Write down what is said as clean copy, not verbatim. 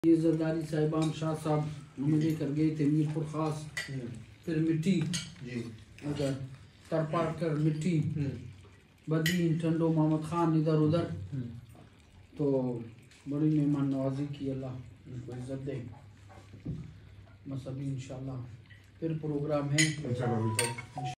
ये जरदारी साहिबान शाह साहब हमें लेकर गए थे मीरपुर खास, फिर मिट्टी जी अगर तरपाट कर मिट्टी बदीन टंडो मोहम्मद खान इधर उधर, तो बड़ी मेहमान नवाजी की, अल्लाह उनको इज्जत दे। बस अभी इंशाल्लाह फिर प्रोग्राम है।